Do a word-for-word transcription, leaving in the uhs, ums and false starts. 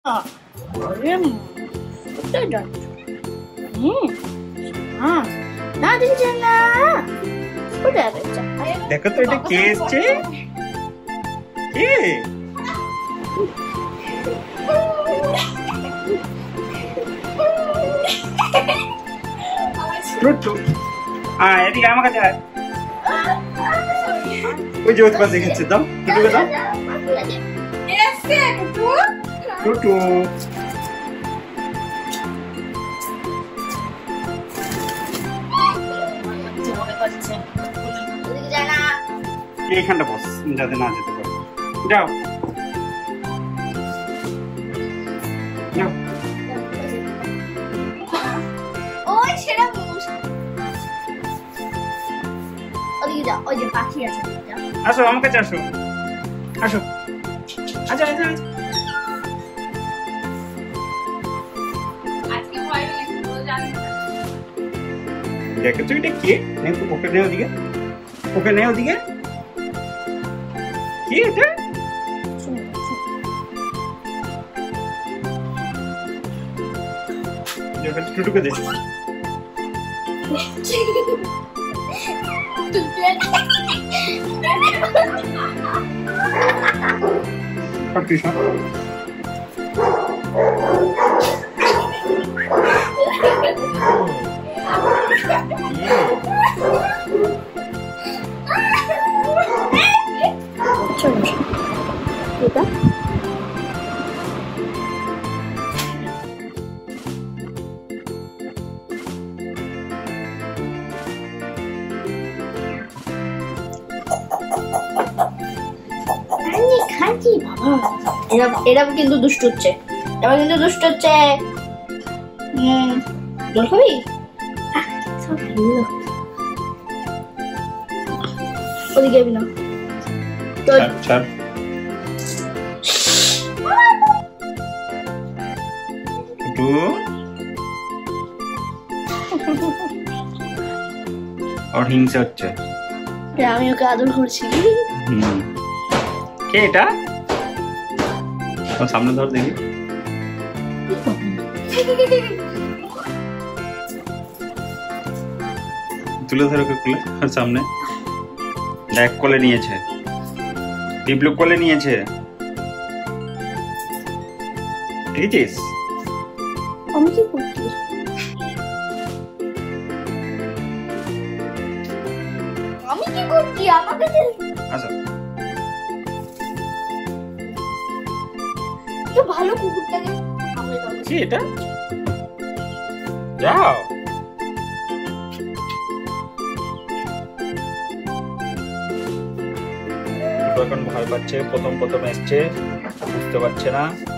আরে কোথায় যাচ্ছ? হ্যাঁ না দেখছি না কোথায় যাচ্ছ? দেখো তো এটা কে এসছে? কে? টুটু আয় এদিকে আমার কাছে আয়। ওই যে ওর পাশে গেছে, দাও টুটুকে দাও। টুটু এইখানটা বস যাতে না যেতে পারো। যাও যাও। ওই ছেড়ে মুস ওদিকে যাও, ওই যে পাখি আছে। আসো আমার কাছে আসো, আসো আচ্ছা আচ্ছা। দেখো তো এটা কে? ওকে নেই ওদিকে, ওকে নেই ওদিকে। কি এটা? টুটুকে দে। এটা খাচ্ছি বাবা। এরা এরা কিন্তু দুষ্ট হচ্ছে, এরা কিন্তু দুষ্ট হচ্ছে। হুম জল খাবি? সব খেলো ওদিকে যাবি না তো। ছাড় টুটু। আর হিংসা হচ্ছে। আমি ওকে আদর করছি। হুম কে এটা? সামনে ধর দেখি। তুলে ধরো কে কোলে? আর সামনে দেখ কোলে নিয়েছে, টিপলু কোলে নিয়েছে। ঠিকইছিস? আমি কি করছি? আমি কি করছি? আমাকে আচ্ছা তো ভালো কুকুরটাকে আমরা দাও। কি এটা? যাও এখন ভয় পাচ্ছে, প্রথম প্রথম এসছে, বুঝতে পারছে না।